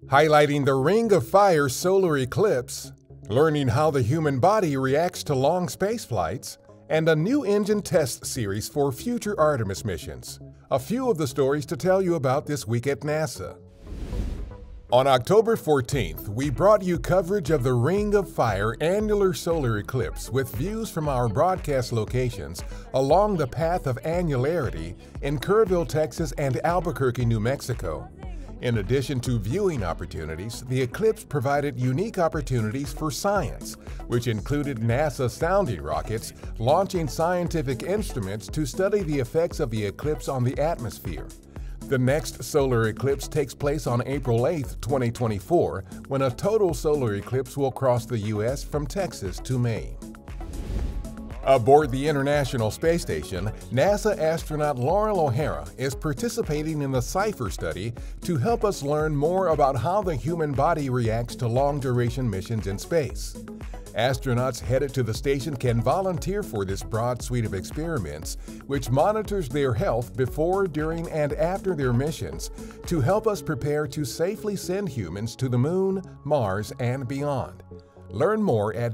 highlighting the Ring of Fire solar eclipse, learning how the human body reacts to long space flights, and a new engine test series for future Artemis missions. A few of the stories to tell you about this week at NASA. On October 14th, we brought you coverage of the Ring of Fire annular solar eclipse with views from our broadcast locations along the path of annularity in Kerrville, Texas and Albuquerque, New Mexico. In addition to viewing opportunities, the eclipse provided unique opportunities for science, which included NASA sounding rockets launching scientific instruments to study the effects of the eclipse on the atmosphere. The next solar eclipse takes place on April 8, 2024, when a total solar eclipse will cross the U.S. from Texas to Maine. Aboard the International Space Station, NASA astronaut Laurel O'Hara is participating in the CIPHER study to help us learn more about how the human body reacts to long-duration missions in space. Astronauts headed to the station can volunteer for this broad suite of experiments, which monitors their health before, during, and after their missions to help us prepare to safely send humans to the Moon, Mars, and beyond. Learn more at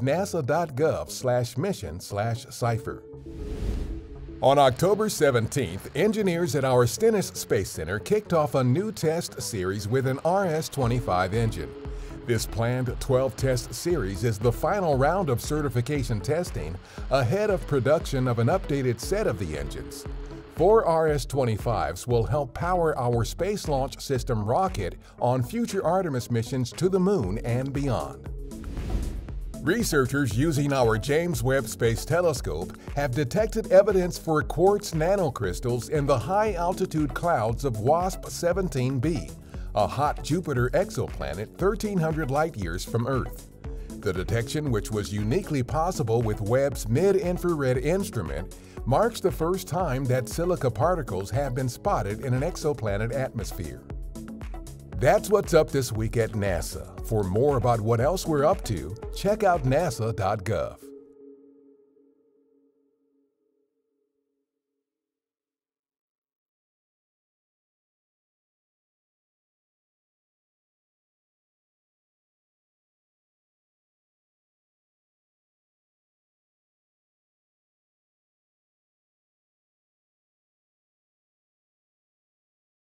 nasa.gov/mission/CIPHER. On October 17th, engineers at our Stennis Space Center kicked off a new test series with an RS-25 engine. This planned 12-test series is the final round of certification testing ahead of production of an updated set of the engines. 4 RS-25s will help power our Space Launch System rocket on future Artemis missions to the Moon and beyond. Researchers using our James Webb Space Telescope have detected evidence for quartz nanocrystals in the high-altitude clouds of WASP-17b, a hot Jupiter exoplanet 1,300 light-years from Earth. The detection, which was uniquely possible with Webb's mid-infrared instrument, marks the first time that silica particles have been spotted in an exoplanet atmosphere. That's what's up this week at NASA. For more about what else we're up to, check out nasa.gov.